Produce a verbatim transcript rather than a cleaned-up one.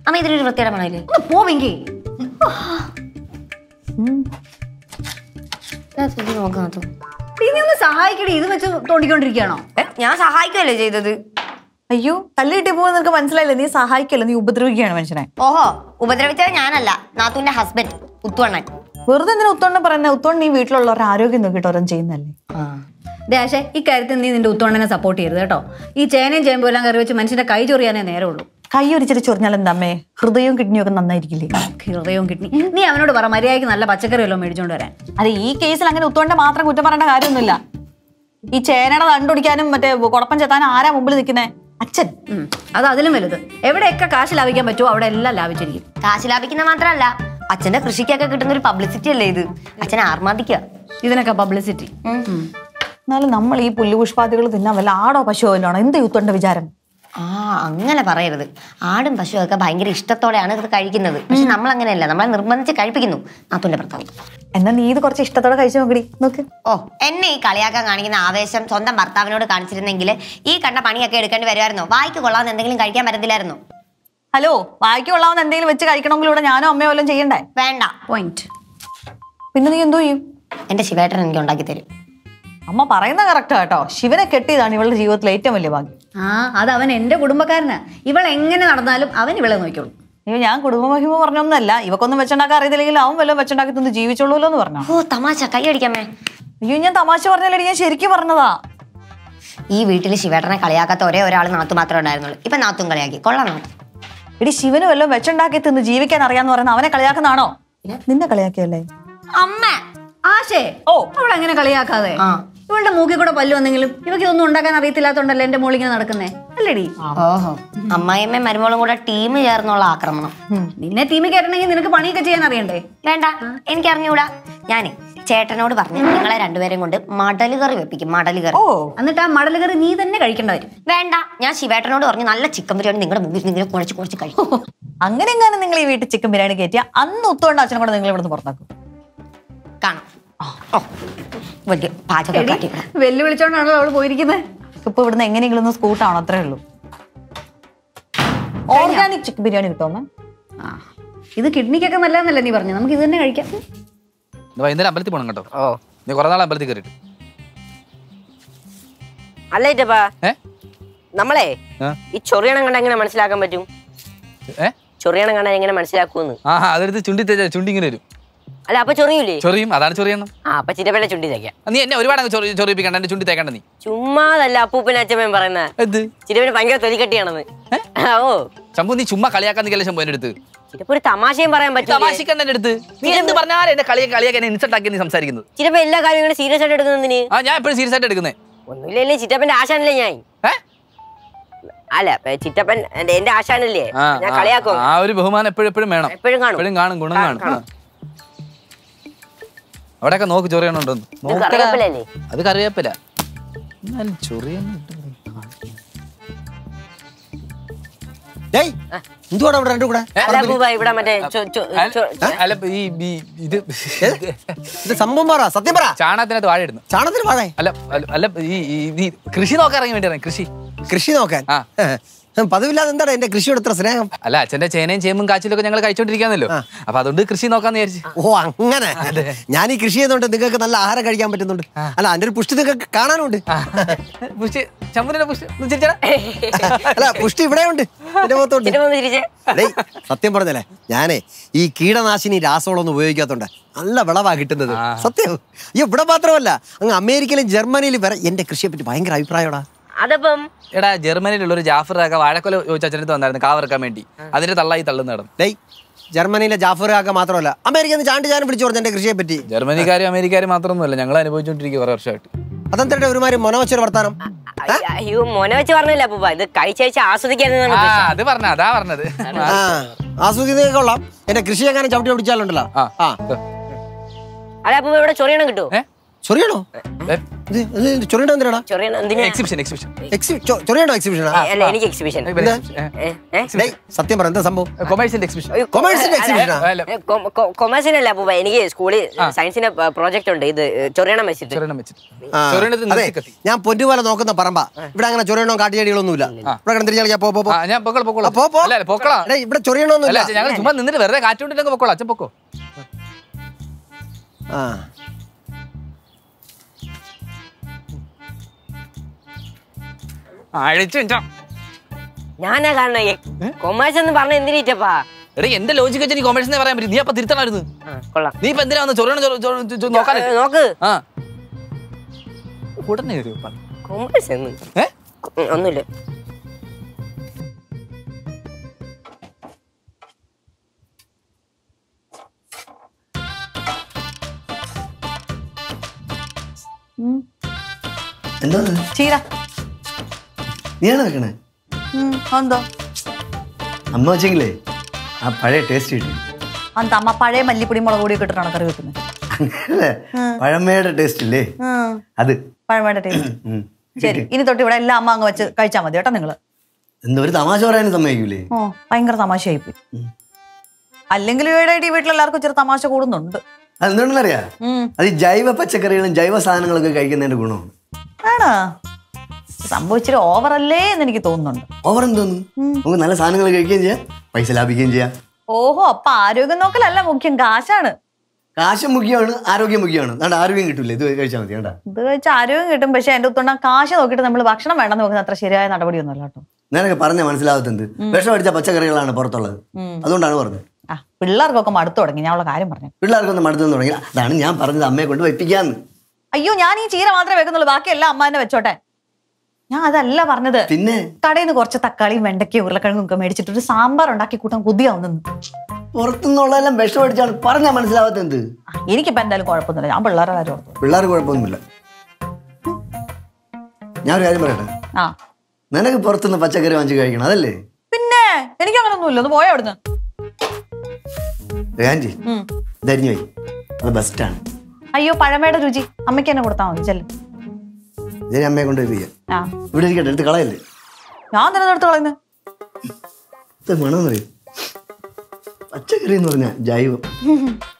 അമ്മ ഇതിനൊരു വൃത്തിയുടെ മണയില്ലേ? പോവെങ്കി നീ ഒന്ന് സഹായിക്കടി. ഇത് വെച്ച് തോണ്ടിക്കൊണ്ടിരിക്കുകയാണോ? ഞാൻ സഹായിക്കല്ലേ ചെയ്തത്? അയ്യോ തല്ലി കിട്ടി പോകുന്ന നിനക്ക് മനസ്സിലായില്ലേ? നീ സഹായിക്കല്ലോ, നീ ഉപദ്രവിക്കുകയാണ് മനുഷ്യനെ. ഓഹോ, ഉപദ്രവിച്ചത് ഞാനല്ല, നാത്തൂന്റെ ഹസ്ബൻഡ് ഉത്തുവണ്ണൻ. വെറുതെ എന്തിനാ ഉത്തോണ്ണ പറയുന്നത്? ഉത്തോണ്ണ നീ വീട്ടിലുള്ളവരുടെ ആരോഗ്യം നോക്കിയിട്ട് ഓരോ ചെയ്യുന്നല്ലേ. ദേശേ ഇക്കാര്യത്തിൽ നീ നിന്റെ ഉത്തോണ്ണനെ സപ്പോർട്ട് ചെയ്യരുത് കേട്ടോ. ഈ ചേനയും ചേമ്പും എല്ലാം കറി വെച്ച് മനുഷ്യന്റെ കൈ ചൊറിയാനേ നേരെ ഉള്ളൂ. കൈ ഒരിച്ചിട്ട് ചൊറിഞ്ഞാൽ എന്താ അമ്മേ? ഹൃദയവും കിഡ്നിയും ഒക്കെ നന്നായിരിക്കില്ലേ? ഹൃദയവും കിഡ്നി നീ അവനോട് പറ മര്യാദയ്ക്ക് നല്ല പച്ചക്കറി വല്ലതും മേടിച്ചോണ്ട് വരാൻ. അതെ, ഈ കേസിൽ അങ്ങനെ ഉത്തോണ്ണ മാത്രം കുറ്റം പറയേണ്ട കാര്യമൊന്നുമില്ല. ഈ ചേനയുടെ കണ്ടുപിടിക്കാനും മറ്റേ കുഴപ്പം ചെത്താനും ആരാ മുമ്പിൽ നിൽക്കുന്നേ? അച്ഛൻ. അത് അതിലും വലുത്. എവിടെയൊക്കെ കാശ് ലാഭിക്കാൻ പറ്റുമോ അവിടെ എല്ലാം ലാഭിച്ചിരിക്കും. കാശ് ലാഭിക്കുന്ന മാത്രമല്ല, അച്ഛന്റെ കൃഷിക്കൊക്കെ കിട്ടുന്ന ഒരു പബ്ലിസിറ്റി അല്ലേ ഇത്. അച്ഛൻ ആർമാദിക്കുക ഇതിനൊക്കെ പബ്ലിസിറ്റി. എന്നാലും നമ്മൾ ഈ പുല്ലുപുഷ്പാദികൾ തിന്നാൻ വല്ല ആടോ പശുവോ വല്ലോണോ? എന്ത് യുത്തോണ്ട വിചാരം? ആ അങ്ങനെ പറയരുത്. ആടും പശുവൊക്കെ ഭയങ്കര ഇഷ്ടത്തോടെയാണ് ഇത് കഴിക്കുന്നത്. പക്ഷെ നമ്മൾ അങ്ങനെയല്ല, നമ്മളെ നിർബന്ധിച്ച് കഴിപ്പിക്കുന്നു നാത്തൂന്റെ ഭർത്താവ്. എന്നാ നീ ഇത് കുറച്ച് ഇഷ്ടത്തോടെ കഴിച്ചു നോക്കടി. നോക്ക്. ഓ, എന്നെ ഈ കളിയാക്കാൻ കാണിക്കുന്ന ആവേശം സ്വന്തം ഭർത്താവിനോട് കാണിച്ചിരുന്നെങ്കിൽ ഈ കണ്ട പണിയൊക്കെ എടുക്കേണ്ടി വരുമായിരുന്നോ? വായിക്ക് കൊള്ളാവുന്ന എന്തെങ്കിലും കഴിക്കാൻ പറ്റത്തില്ലായിരുന്നോ? ഹലോ, വായിക്ക് കൊള്ളാവുന്ന എന്തെങ്കിലും വെച്ച് കഴിക്കണമെങ്കിൽ ഇവിടെ ഞാനോ അമ്മയോ വല്ലതും ചെയ്യണ്ടേ? വേണ്ട. പോയിന്റ്. പിന്നെ നീ എന്തോ ചെയ്യും? എന്റെ ശിവേട്ടൻ എനിക്ക് ഉണ്ടാക്കി തരും. അമ്മ പറയുന്ന കറക്റ്റാ കേട്ടോ. ശിവനെ കെട്ടിയതാണ് ഇവളുടെ ജീവിതത്തിലെ ഏറ്റവും വലിയ ഭാഗ്യം. ആ അത് അവൻ എന്റെ കുടുംബക്കാരനാ. ഇവൾ എങ്ങനെ നടന്നാലും അവൻ ഇവളെ നോക്കിയോളൂ. അയ്യോ, ഞാൻ കുടുംബ മഹിമ പറഞ്ഞൊന്നല്ല. ഇവക്കൊന്നും വെച്ചുണ്ടാക്കാൻ അറിയത്തില്ലെങ്കിൽ അവൻ വല്ലതും വെച്ചുണ്ടാക്കി തന്ന് ജീവിച്ചോളൂല്ലോ എന്ന് പറഞ്ഞോ. ഓ തമാശ, കൈ അടിക്കാമേ. അയ്യോ, ഞാൻ തമാശ പറഞ്ഞല്ലേ, ഞാൻ ശരിക്കും പറഞ്ഞതാ. ഈ വീട്ടിൽ ശിവേട്ടനെ കളിയാക്കാത്ത ഒരേ ഒരാൾ നാത്തു മാത്രമേ ഉണ്ടായിരുന്നുള്ളൂ. ഇപ്പൊ നാത്തും കളിയാക്കി. കൊള്ളാം നാത്തു. എടി, ശിവന് വല്ലതും വെച്ചുണ്ടാക്കി തിന്ന് ജീവിക്കാൻ അറിയാന്ന് പറയുന്ന അവനെ കളിയാക്കുന്നതാണോ? നിന്നെ കളിയാക്കിയല്ലേ അമ്മ? ആശേ, ഓ അവളെങ്ങനെ കളിയാക്കാതെ? ഇവളുടെ മൂക്കിൽ കൂടെ പല്ലു വന്നെങ്കിലും ഇവക്ക് ഇതൊന്നും ഉണ്ടാക്കാൻ അറിയത്തില്ലാത്തോണ്ടല്ലേ എന്റെ മോളിങ്ങനെ നടക്കുന്നേ അല്ലേടി? ഓഹോ, അമ്മായിയമ്മയും മരുമോളും കൂടെ ടീം ചേർന്നുള്ള ആക്രമണം. നിന്നെ ടീമിൽ കയറണമെങ്കിൽ നിനക്ക് പണിയൊക്കെ ചെയ്യാൻ അറിയണ്ടേ? വേണ്ട, എനിക്ക് അറിഞ്ഞൂടാ. ഞാന് ചേട്ടനോട് പറഞ്ഞു നിങ്ങളെ രണ്ടുപേരും കൊണ്ട് മടല് കറി വെപ്പിക്കും. മടല് കറി. ഓ, എന്നിട്ട് ആ മടല് കറി നീ തന്നെ കഴിക്കേണ്ട വരും. വേണ്ട, ഞാൻ ശിവേട്ടനോട് പറഞ്ഞു നല്ല ചിക്കൻ ബിരിയാണി നിങ്ങളുടെ മുമ്പിൽ നിങ്ങൾ കുഴച്ച് കുഴച്ച് കഴിക്കും. അങ്ങനെ എങ്ങനെ നിങ്ങൾ ഈ വീട്ടിൽ ചിക്കൻ ബിരിയാണി കയറ്റിയ അന്ന് ഒത്തുകൊണ്ട് അച്ഛനെ കൂടെ നിങ്ങൾ ഇവിടുന്ന് പുറത്താക്കും. കാണാം. വലിയ പാചകം വെല്ലുവിളിച്ചോണ്ടാണല്ലോ അവള് പോയിരിക്കുന്നത്. ഇപ്പൊ ഇവിടുന്ന് എങ്ങനെയെങ്കിലും ഒന്ന് സ്കൂട്ടാണോ? അത്രേ ഉള്ളൂ. ഓർഗാനിക് ചിക്കൻ ബിരിയാണി കിട്ടുമോ? ആ, ഇത് കിഡ്നിക്കൊക്കെ നല്ലതെന്നല്ലേ നീ പറഞ്ഞു? നമുക്ക് ഇത് തന്നെ കഴിക്കാം. വൈകുന്നേരം അമ്പലത്തിൽ പോകണം കേട്ടോ. ഓ, നീ കുറെ നാൾ അമ്പലത്തിൽ കയറിയിട്ട് അല്ലേറ്റപ്പാ. നമ്മളെ ഈ ചൊറിയണം കണ്ട എങ്ങനെ മനസ്സിലാക്കാൻ പറ്റും? ചൊറിയണം കണ്ട എങ്ങനെ മനസ്സിലാക്കൂന്ന്? ആ, അതെടുത്ത് ചുണ്ടി തേച്ചാ ചുണ്ടി ഇങ്ങനെ വരും. അല്ല, അപ്പൊ ചൊറിയൂലേ? ചൊറിയും, അതാണ് ചൊറിയണം. ആ, അപ്പൊ ചിറ്റപ്പനെ ചുണ്ടി തേക്കാം. നീ എന്നെ ഒരുപാട് ചൊറിയിപ്പിക്കണ്ട, എന്റെ ചുണ്ടി തേക്കണ്ട നീ. ചുമ്മാതല്ല അപ്പൂപ്പൻ അച്ഛമ്മൻ പറയുന്നത്. ചിറ്റപ്പന് ഭയങ്കര തൊലിക്കട്ടിയാണെന്ന്. ഓ ശംഭു, നീ ചുമ്മാ കളിയാക്കാൻ നിൽക്കല്ലേ ശംഭു എന്റെ അടുത്ത്. ചിറ്റപ്പ ഒരു തമാശയും പറയാൻ പറ്റും. തമാശിക്കണ്ട എന്റെ അടുത്ത്. നീ എന്ത് പറഞ്ഞാലും എന്റെ കളിയെ കളിയാക്കാൻ ഇൻസൾട്ട് ആക്കി നീ സംസാരിക്കുന്നത്. ചിറ്റപ്പ എല്ലാ കാര്യങ്ങളും സീരിയസ് ആയിട്ട് എടുക്കുന്നതിന്. ആ, ഞാൻ എപ്പോഴും സീരിയസ് ആയിട്ട് എടുക്കുന്നേ. ഒന്നുമില്ലല്ലേ, ചിറ്റപ്പന്റെ ആശാനല്ലേ ഞാൻ. അല്ല, ചിറ്റപ്പൻ എന്റെ ആശാനല്ലേ, ഞാൻ കളിയാക്കും. ആ ഒരു ബഹുമാനം എപ്പോഴും എപ്പോഴും വേണം. എപ്പോഴും കാണും, എപ്പോഴും കാണും, ഗുണം കാണും. അവിടെയൊക്കെ നോക്ക് ചൊറിയണുണ്ടോന്ന്. അത് കറിവേപ്പില. ചൊറിയ സംഭവം പറ, സത്യം പറ. ചാണകത്തിനകത്ത് വാഴ ഇടുന്നു. ചാണകത്തിന് വാഴ അല്ല അല്ല, ഈ കൃഷി നോക്കാൻ ഇറങ്ങി വേണ്ടി കൃഷി കൃഷി നോക്കാൻ പതിവില്ലാതെ എന്താണ് എന്റെ കൃഷിയോട് ഇത്ര സ്നേഹം? അല്ല, അച്ഛന്റെ ചേനയും ചേമ്പും കാച്ചിലൊക്കെ ഞങ്ങൾ കഴിച്ചോണ്ടിരിക്കാന്നല്ലോ. അപ്പൊ അതുകൊണ്ട് കൃഷി നോക്കാന്ന് വിചാരിച്ചു. ഓ അങ്ങനെ. ഞാൻ ഈ കൃഷി ചെയ്തോണ്ട് നിങ്ങൾക്ക് നല്ല ആഹാരം കഴിക്കാൻ പറ്റുന്നുണ്ട്. അല്ല, അതിന്റെ ഒരു പുഷ്ടി നിങ്ങൾക്ക് കാണാനുണ്ട്. പുഷ്ടി ചമ്പുവിന്റെ പുഷ്ടി അല്ല, പുഷ്ടി ഇവിടെ ഉണ്ട്. സത്യം പറഞ്ഞല്ലേ, ഞാനേ ഈ കീടനാശിനി രാസവളമൊന്നും ഉപയോഗിക്കാത്തോണ്ട് നല്ല വിളവാ കിട്ടുന്നത്. സത്യം. ഈ ഇവിടെ മാത്രമല്ല, അങ്ങ് അമേരിക്കയിലും ജർമ്മനിയിലും വരെ എന്റെ കൃഷിയെ പറ്റി ഭയങ്കര അഭിപ്രായമാടാ. അതപ്പം എടാ, ജർമ്മനിയിലുള്ള ഒരു ജാഫറാക്ക വാഴക്കൊല ചോദിച്ച അച്ഛനടുത്ത് വന്നായിരുന്നു കാവറക്കാൻ വേണ്ടി. അതിന്റെ തള്ളായി തള്ളുന്ന നടന്നു. ഡേയ്, ജർമ്മനിയിലെ ജാഫറാക്ക മാത്രമല്ല അമേരിക്കയിൽ നിന്ന് ചാണ്ടി ചാനും വിളിച്ചു പറഞ്ഞു എന്റെ കൃഷിയെ പറ്റി. ജർമ്മനിക്കാരും അമേരിക്കാരും മാത്രമൊന്നുമല്ല, ഞങ്ങൾ അനുഭവിച്ചോണ്ടിരിക്കുക കുറെ വർഷമായിട്ട്. അതെന്താ ഒരുമാതിരി മൊനവച്ചൊരു വർത്താനം? അയ്യോ, മൊന വെച്ച് പറഞ്ഞില്ല അപ്പൂപ്പ, ഇത് കഴിച്ചയച്ച് ആസ്വദിക്കാനാണ്. അത് പറഞ്ഞ അതാ പറഞ്ഞത്. ആസ്വദിക്കുന്നതൊക്കെ കൊള്ളാം. എന്റെ കൃഷി എങ്ങനെ ചവിട്ടി പിടിച്ചാലുണ്ടല്ലോ. അല്ല അപ്പൂപ്പ, ഇവിടെ ചൊറിയണം കിട്ടുമോ? ചൊറിയണോ? ചൊറിയണ്ട എന്തിനാടാ? ചൊറിയണം എന്തിനാ? എക്സിബിഷൻ എക്സിബിഷൻ ചൊറിയണ്ടോ എക്സിബിഷനാ? അല്ല എനിക്ക് എക്സിബിഷൻ. സത്യം പറ, എന്താ സംഭവം? കൊമേഴ്സിന്റെ എക്സിബിഷൻ. കൊമേഴ്സിന്റെ എക്സിബിഷനാ? കൊമേഴ്സിനല്ല അപ്പൂപ്പ, എനിക്ക് സ്കൂളിൽ സയൻസിന്റെ പ്രോജക്റ്റ് ഉണ്ട്, ഇത് ചൊറിയണം വെച്ചിട്ട്. അതെ, ഞാൻ പൊന്നുപോലെ നോക്കുന്ന പറമ്പ. ഇവിടെ അങ്ങനെ ചൊറിയണോ കാട്ടിയടികളൊന്നുമില്ല. ഇവിടെ കിടന്നിരിക്കാൻ പോ പോ. ഞാൻ പൊക്കള പൊക്കള പോ പോ. പൊക്കള. ഇവിടെ ചൊറിയണോന്നില്ല. ഞങ്ങൾ ചുമ്മാ നിന്നിട്ട് വെറുതെ കാറ്റുകൊണ്ടിട്ടൊക്കെ പൊക്കോളാം. അച്ഛൻ പൊക്കോ. ആ ഞാനാ കാണണ കൊമേഴ്സ് എന്ന് പറഞ്ഞ എന്തിനീറ്റപ്പാ? എടേ എന്റെ ലോജിക്ക് വെച്ച് നീ കൊമേഴ്സിനെ പറയാൻ പറ്റും. നീ അപ്പൊ തിരുത്തണമായിരുന്നു. കൊള്ളാം. നീ ഇപ്പൊ എന്തിനാ ചൊറിയണ നോക്കാൻ? നോക്ക്. ആ ഉടനെ കൊമേഴ്സ് എന്ന് ഒന്നുമില്ല. എന്താ ചീര. നീയാണ് വെക്കണേ? എന്തോ അമ്മ വെച്ചെങ്കിലേ ആ പഴയ ടേസ്റ്റ് കിട്ടി. എന്താ അമ്മ പഴയ മല്ലിപ്പൊടി മുളക് പൊടി ഇട്ടിട്ടാണ് കറി വെക്കുന്നത്? അങ്ങനല്ലേ, പഴമയുടെ ടേസ്റ്റ് ഇല്ലേ അത്. പഴമയുടെ ടേസ്റ്റ്. ശരി, ഇനി തൊട്ട് ഇവിടെ എല്ലാം അമ്മ അങ്ങ് വെച്ച് കഴിച്ചാൽ മതി കേട്ടോ നിങ്ങള്. എന്താ ഒരു തമാശ പറയാനും സമ്മതിക്കൂലേ? ഓ ഭയങ്കര തമാശയായിപ്പോയി. അല്ലെങ്കിൽ ഇവിടെ ഈ വീട്ടിലെല്ലാവർക്കും ഇച്ചിരി തമാശ കൂടുന്നുണ്ട്. അതെന്താണെന്നറിയാ, അത് ഈ ജൈവ പച്ചക്കറികളും ജൈവ സാധനങ്ങളൊക്കെ കഴിക്കുന്നതിന്റെ ഗുണമാണ്. ആണോ? സംഭവിച്ചിട്ട് ഓവറല്ലേ എന്ന് എനിക്ക് തോന്നുന്നുണ്ട്. ഓവർ എന്തോന്നു? നമുക്ക് നല്ല സാധനങ്ങൾ കഴിക്കുകയും ചെയ്യാം, പൈസ ലാഭിക്കുകയും ചെയ്യാം. ഓഹോ, അപ്പൊ ആരോഗ്യം നോക്കലല്ല മുഖ്യം, കാശാണ്. കാശ് മുഖ്യമാണ്, ആരോഗ്യം മുഖ്യമാണ്. അതുകൊണ്ട് ആരോഗ്യം കിട്ടൂലേ, ഇത് കഴിച്ചാൽ മതി. കേട്ടാ, ഇത് കഴിച്ച് ആരോഗ്യം കിട്ടും. പക്ഷെ എന്റെ ഒത്തുണ്ട കാശ് നോക്കിയിട്ട് നമ്മൾ ഭക്ഷണം വേണ്ടെന്ന് നോക്കുന്നത് അത്ര ശരിയായ നടപടിയൊന്നുമല്ല കേട്ടോ. ഞാനൊക്കെ പറഞ്ഞ മനസ്സിലാവത്തെന്ത്, വിഷം അടിച്ച പച്ചക്കറികളാണ് പുറത്തുള്ളത്. അതുകൊണ്ടാണ് പറഞ്ഞത്. ആ പിള്ളേർക്കൊക്കെ മടുത്തു തുടങ്ങി. ഞാൻ ഉള്ള കാര്യം പറഞ്ഞു. പിള്ളേർക്കൊന്നും മടുത്തെന്ന് തുടങ്ങി. അതാണ് ഞാൻ പറഞ്ഞത്, അമ്മയെ കൊണ്ട് വയ്പ്പിക്കാന്ന്. അയ്യോ, ഞാൻ ഈ ചീര മാത്രമേ വെക്കുന്നുള്ളൂ, ബാക്കിയെല്ലാം അമ്മ തന്നെ വെച്ചോട്ടെ. ഞാൻ അതല്ല പറഞ്ഞത്. പിന്നെ കടയിൽ നിന്ന് കുറച്ച് തക്കാളിയും വെണ്ടയ്ക്കയും ഉരുളക്കിഴങ്ങും ഒക്കെ മേടിച്ചിട്ട് ഒരു സാമ്പാർ ഉണ്ടാക്കി കൂട്ടാൻ കൊതിയാവുന്നു. പുറത്തുനിന്നുള്ളതെല്ലാം വിഷം അടിച്ചാണ് പറഞ്ഞാൽ മനസ്സിലാവാത്തെന്ത്. എനിക്കിപ്പോ എന്തായാലും കുഴപ്പമൊന്നുമില്ല. ഞാൻ പിള്ളേരുടെ കാര്യം ഓർത്തു. പിള്ളേർക്ക് കുഴപ്പമൊന്നുമില്ല. ഞാൻ ഒരു കാര്യം പറയട്ടെ, ആ നിനക്ക് പുറത്തുനിന്ന് പച്ചക്കറി വാങ്ങിച്ച് കഴിക്കണം, അതല്ലേ? പിന്നെ എനിക്ക് അങ്ങനെ ഒന്നുമില്ല. ഒന്ന് പോയാ അവിടുന്ന്. ആന്റി ധരിഞ്ഞു പോയി, അത് ബെസ്റ്റാണ്. അയ്യോ, പഴമയുടെ രുചി അമ്മയ്ക്ക് തന്നെ കൊടുത്താൽ മതി. ചെല്ലും ഇതിനെ അമ്മയെ കൊണ്ട് ചെയ്യാം. ഇവിടെ ഇരിക്കട്ടെ, എടുത്ത് കളയല്ലേ. ഞാൻ തന്നെ എടുത്ത് കളയുന്നത്. ഇത് വേണമെന്നറിയും, പച്ചക്കറി എന്ന് പറഞ്ഞാൽ ജൈവം.